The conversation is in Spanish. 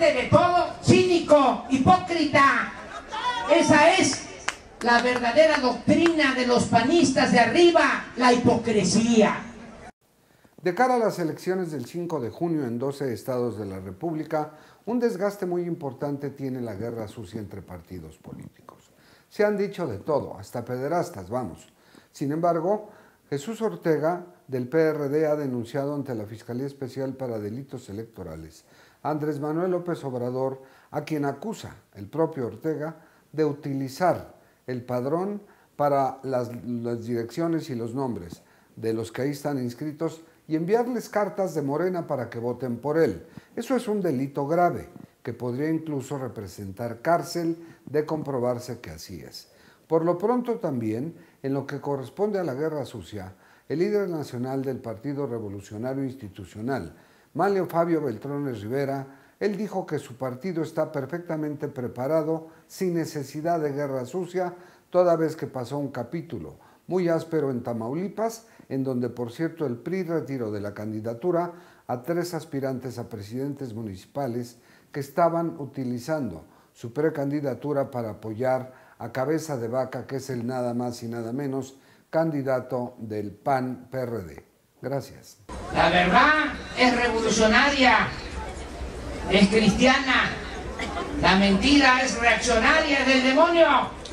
aparte de todo, cínico, hipócrita. Esa es la verdadera doctrina de los panistas de arriba, la hipocresía. De cara a las elecciones del 5 de junio en 12 estados de la República, un desgaste muy importante tiene la guerra sucia entre partidos políticos. Se han dicho de todo, hasta pederastas, vamos. Sin embargo, Jesús Ortega, del PRD, ha denunciado ante la Fiscalía Especial para Delitos Electorales a Andrés Manuel López Obrador, a quien acusa el propio Ortega de utilizar el padrón para las direcciones y los nombres de los que ahí están inscritos y enviarles cartas de Morena para que voten por él. Eso es un delito grave, que podría incluso representar cárcel de comprobarse que así es. Por lo pronto también, en lo que corresponde a la guerra sucia, el líder nacional del Partido Revolucionario Institucional, Manlio Fabio Beltrones Rivera, él dijo que su partido está perfectamente preparado, sin necesidad de guerra sucia, toda vez que pasó un capítulo muy áspero en Tamaulipas, en donde, por cierto, el PRI retiró de la candidatura a 3 aspirantes a presidentes municipales que estaban utilizando su precandidatura para apoyar a Cabeza de Vaca, que es el nada más y nada menos candidato del PAN-PRD. Gracias. La verdad es revolucionaria, es cristiana. La mentira es reaccionaria, es del demonio.